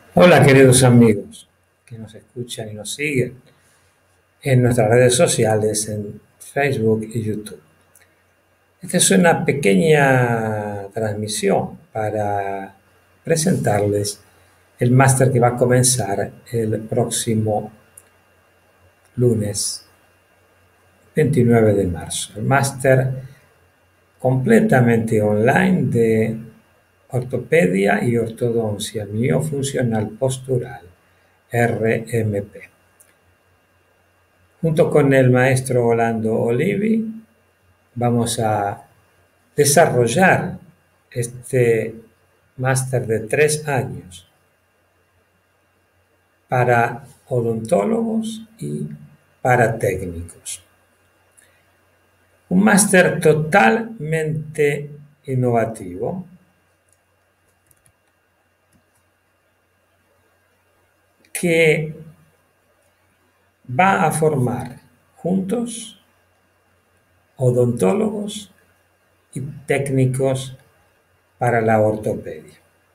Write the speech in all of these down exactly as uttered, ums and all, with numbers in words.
Hola queridos amigos que nos escuchan y nos siguen en nuestras redes sociales, en Facebook y YouTube. Esta es una pequeña transmisión para presentarles el máster que va a comenzar el próximo lunes veintinueve de marzo. El máster completamente online de ortopedia y ortodoncia miofuncional postural, R M P. Junto con el maestro Orlando Olivi vamos a desarrollar este máster de tres años para odontólogos y para técnicos. Un máster totalmente innovativo que va a formar juntos odontólogos y técnicos para la ortopedia.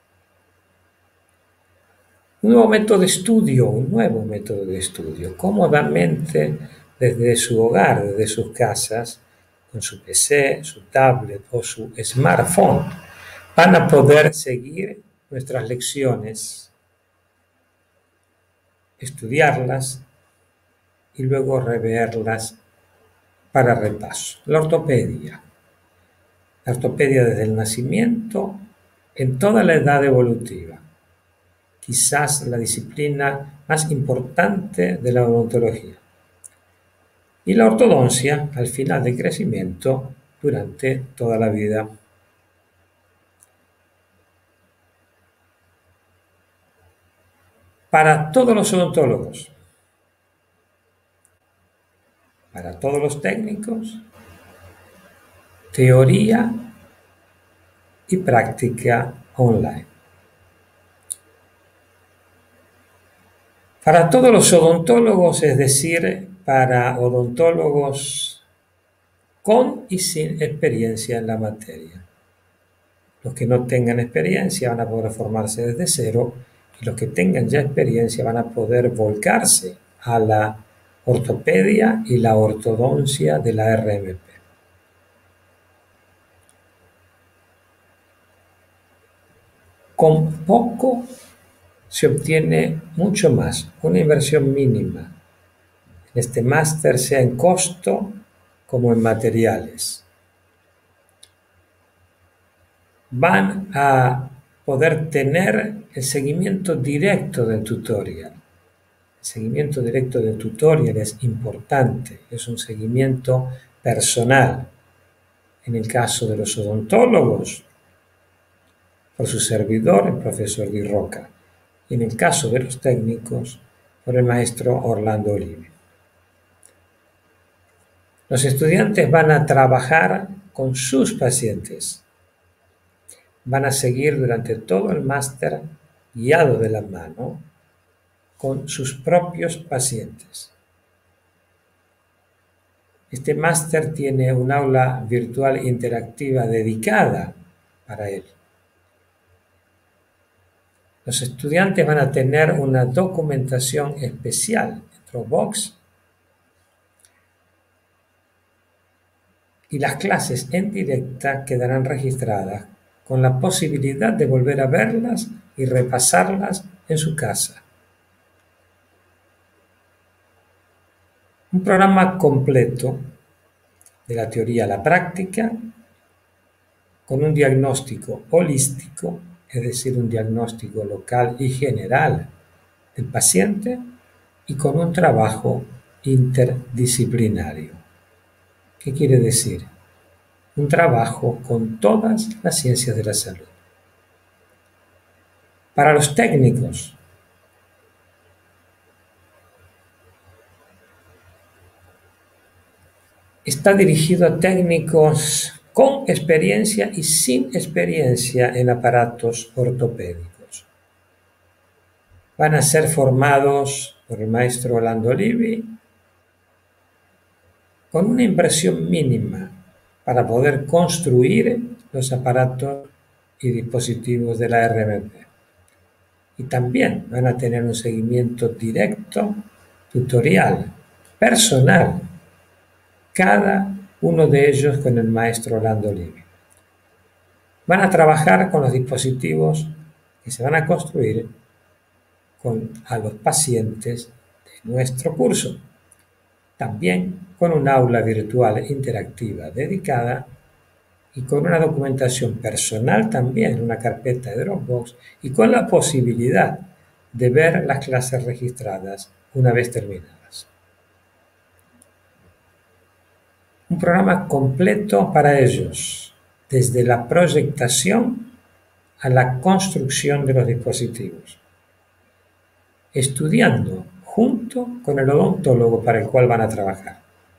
Un nuevo método de estudio, un nuevo método de estudio, cómodamente desde su hogar, desde sus casas, con su P C, su tablet o su smartphone, van a poder seguir nuestras lecciones, estudiarlas y luego reverlas para repaso. La ortopedia. La ortopedia desde el nacimiento en toda la edad evolutiva. Quizás la disciplina más importante de la odontología. Y la ortodoncia al final del crecimiento durante toda la vida. Para todos los odontólogos, para todos los técnicos, teoría y práctica online. Para todos los odontólogos, es decir, para odontólogos con y sin experiencia en la materia. Los que no tengan experiencia van a poder formarse desde cero y los que tengan ya experiencia van a poder volcarse a la ortopedia y la ortodoncia de la R M P. Con poco se obtiene mucho más, una inversión mínima. En este máster, sea en costo como en materiales. Van a poder tener el seguimiento directo del tutorial. El seguimiento directo del tutorial es importante, es un seguimiento personal. En el caso de los odontólogos, por su servidor, el profesor Di Roca. Y en el caso de los técnicos, por el maestro Orlando Olivi. Los estudiantes van a trabajar con sus pacientes. Van a seguir durante todo el máster guiado de la mano con sus propios pacientes. Este máster tiene un aula virtual interactiva dedicada para él. Los estudiantes van a tener una documentación especial en Dropbox y las clases en directa quedarán registradas con la posibilidad de volver a verlas y repasarlas en su casa. Un programa completo de la teoría a la práctica con un diagnóstico holístico, es decir, un diagnóstico local y general del paciente y con un trabajo interdisciplinario. ¿Qué quiere decir? Un trabajo con todas las ciencias de la salud. Para los técnicos, está dirigido a técnicos con experiencia y sin experiencia en aparatos ortopédicos. Van a ser formados por el maestro Orlando Olivi con una inversión mínima para poder construir los aparatos y dispositivos de la R M P. y también van a tener un seguimiento directo, tutorial, personal, cada uno de ellos con el maestro Orlando Livio. Van a trabajar con los dispositivos que se van a construir con, a los pacientes de nuestro curso. También con un aula virtual interactiva dedicada y con una documentación personal también, una carpeta de Dropbox, y con la posibilidad de ver las clases registradas una vez terminadas. Un programa completo para ellos, desde la proyectación a la construcción de los dispositivos, estudiando junto con el odontólogo para el cual van a trabajar.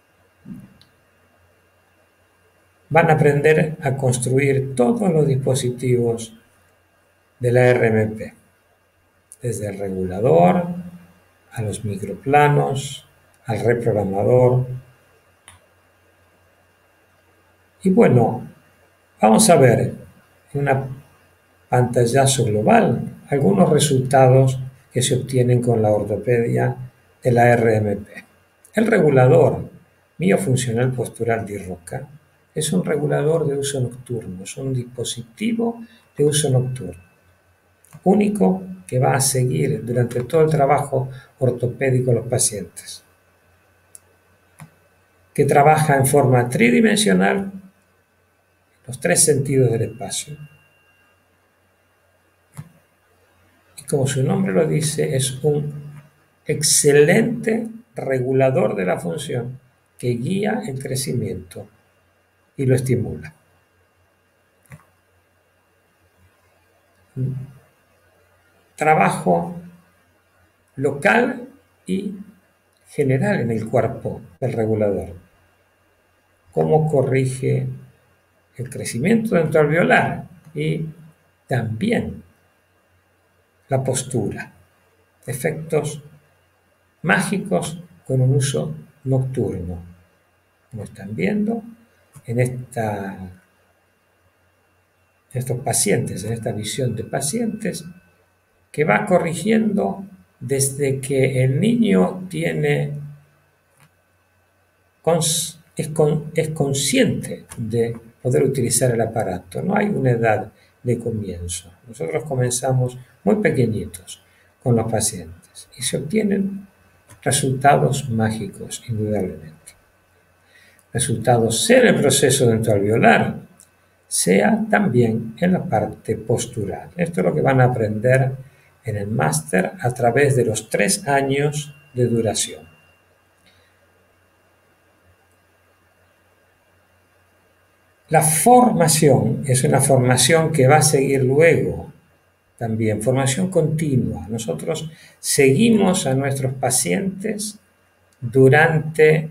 Van a aprender a construir todos los dispositivos de la R M P, desde el regulador, a los microplanos, al reprogramador. Y bueno, vamos a ver en una pantallazo global algunos resultados que se obtienen con la ortopedia de la R M P. El regulador miofuncional postural de Roca es un regulador de uso nocturno, es un dispositivo de uso nocturno, único que va a seguir durante todo el trabajo ortopédico de los pacientes, que trabaja en forma tridimensional, los tres sentidos del espacio. Y como su nombre lo dice, es un excelente regulador de la función que guía el crecimiento y lo estimula. Trabajo local y general en el cuerpo del regulador. Cómo corrige el crecimiento dentoalveolar y también la postura. Efectos mágicos con un uso nocturno. Como están viendo en esta, estos pacientes, en esta visión de pacientes, que va corrigiendo desde que el niño tiene, es, con, es consciente de poder utilizar el aparato. No hay una edad de comienzo. Nosotros comenzamos muy pequeñitos con los pacientes y se obtienen resultados mágicos, indudablemente. Resultados sea en el proceso dentoalveolar, sea también en la parte postural. Esto es lo que van a aprender en el máster a través de los tres años de duración. La formación es una formación que va a seguir luego también, formación continua. Nosotros seguimos a nuestros pacientes durante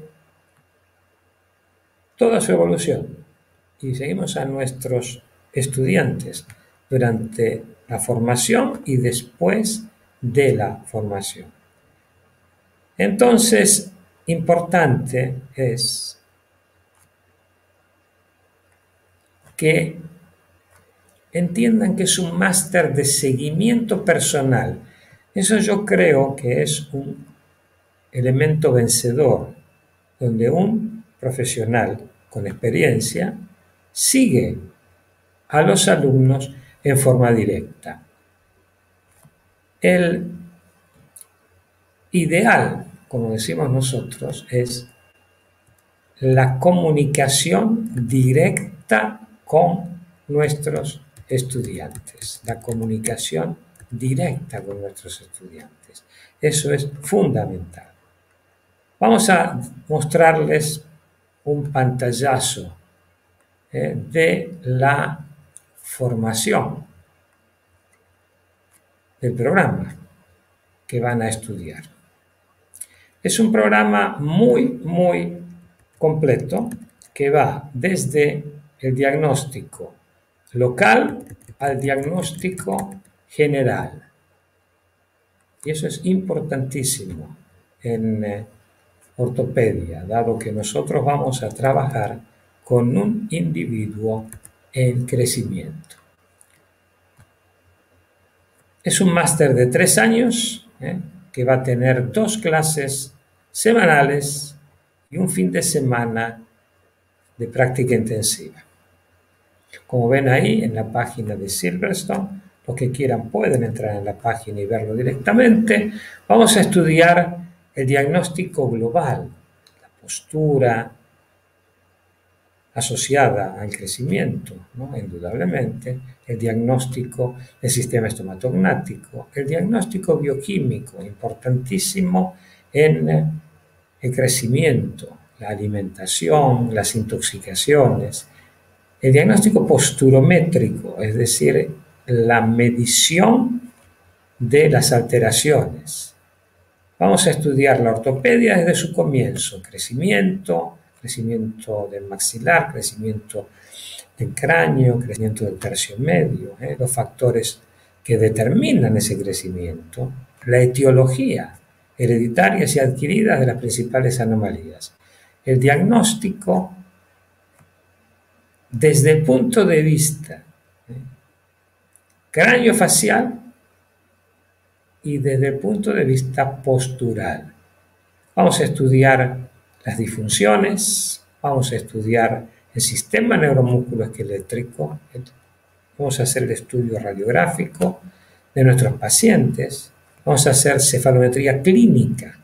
toda su evolución y seguimos a nuestros estudiantes durante la formación y después de la formación. Entonces, importante es que entiendan que es un máster de seguimiento personal. Eso yo creo que es un elemento vencedor, donde un profesional con experiencia sigue a los alumnos en forma directa. El ideal, como decimos nosotros, es la comunicación directa con nuestros estudiantes, la comunicación directa con nuestros estudiantes. Eso es fundamental. Vamos a mostrarles un pantallazo eh, de la formación del programa que van a estudiar. Es un programa muy, muy completo que va desde el diagnóstico local al diagnóstico general. Y eso es importantísimo en eh, ortopedia, dado que nosotros vamos a trabajar con un individuo en crecimiento. Es un máster de tres años ¿eh? que va a tener dos clases semanales y un fin de semana de práctica intensiva. Como ven ahí en la página de Silverstone, los que quieran pueden entrar en la página y verlo directamente. Vamos a estudiar el diagnóstico global, la postura asociada al crecimiento, ¿no? Indudablemente, el diagnóstico del sistema estomatognático, el diagnóstico bioquímico, importantísimo en el crecimiento, la alimentación, las intoxicaciones, el diagnóstico posturométrico, es decir, la medición de las alteraciones. Vamos a estudiar la ortopedia desde su comienzo, crecimiento, crecimiento del maxilar, crecimiento del cráneo, crecimiento del tercio medio, ¿eh? los factores que determinan ese crecimiento, la etiología, hereditarias y adquiridas de las principales anomalías, el diagnóstico desde el punto de vista ¿eh? craniofacial y desde el punto de vista postural. Vamos a estudiar las disfunciones, vamos a estudiar el sistema neuromúsculo-esquelétrico, vamos a hacer el estudio radiográfico de nuestros pacientes, vamos a hacer cefalometría clínica,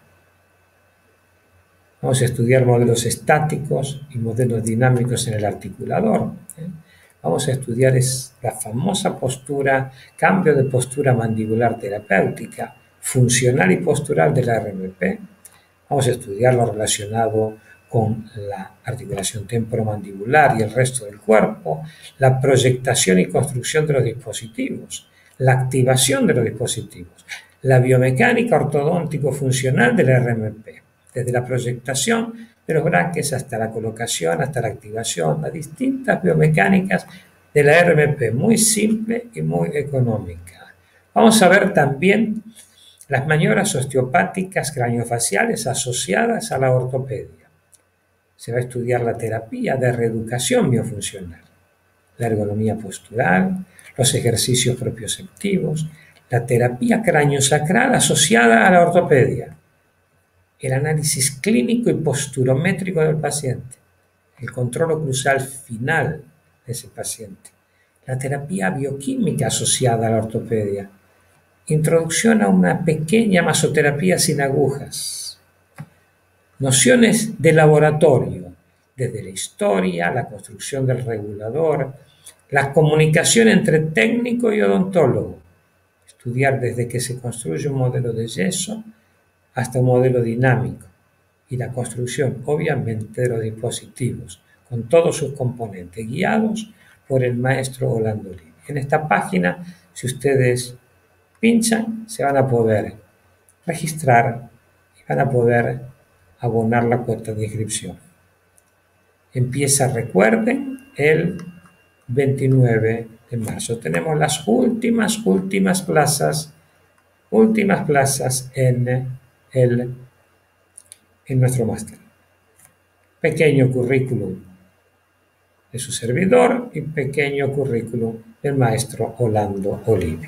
vamos a estudiar modelos estáticos y modelos dinámicos en el articulador. ¿eh? Vamos a estudiar es la famosa postura, cambio de postura mandibular terapéutica, funcional y postural de la R M P. Vamos a estudiar lo relacionado con la articulación temporomandibular y el resto del cuerpo, la proyectación y construcción de los dispositivos, la activación de los dispositivos, la biomecánica ortodóntico-funcional de la R M P, desde la proyectación de los braques hasta la colocación, hasta la activación, las distintas biomecánicas de la R M P, muy simple y muy económica. Vamos a ver también las maniobras osteopáticas craniofaciales asociadas a la ortopedia. Se va a estudiar la terapia de reeducación miofuncional, la ergonomía postural, los ejercicios propioceptivos, la terapia craniosacral asociada a la ortopedia, el análisis clínico y posturométrico del paciente, el control oclusal final de ese paciente, la terapia bioquímica asociada a la ortopedia, introducción a una pequeña masoterapia sin agujas, nociones de laboratorio, desde la historia, la construcción del regulador, la comunicación entre técnico y odontólogo, estudiar desde que se construye un modelo de yeso hasta un modelo dinámico y la construcción, obviamente, de los dispositivos, con todos sus componentes, guiados por el maestro Orlando Olivi. En esta página, si ustedes pinchan, se van a poder registrar y van a poder abonar la cuota de inscripción. Empieza, recuerden, el veintinueve de marzo. Tenemos las últimas, últimas plazas, últimas plazas en, el, en nuestro máster. Pequeño currículum de su servidor y pequeño currículum del maestro Orlando Olivi.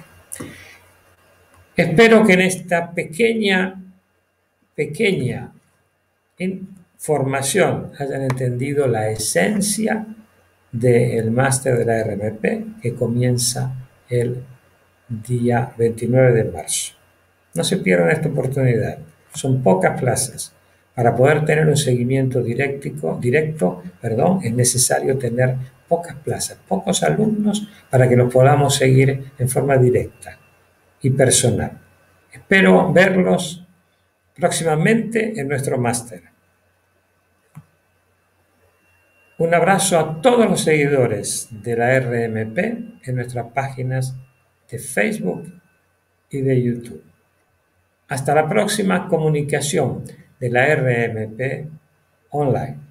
Espero que en esta pequeña, pequeña información hayan entendido la esencia del máster de la R M P que comienza el día veintinueve de marzo. No se pierdan esta oportunidad. Son pocas plazas. Para poder tener un seguimiento directo, directo perdón, es necesario tener pocas plazas, pocos alumnos para que los podamos seguir en forma directa y personal. Espero verlos próximamente en nuestro máster. Un abrazo a todos los seguidores de la R M P en nuestras páginas de Facebook y de YouTube. Hasta la próxima comunicación de la R M P online.